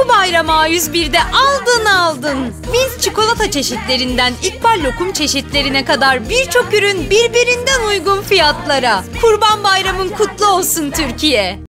Bu bayram A101'de aldın. Biz çikolata çeşitlerinden ikbal lokum çeşitlerine kadar birçok ürün birbirinden uygun fiyatlara. Kurban Bayramın kutlu olsun Türkiye.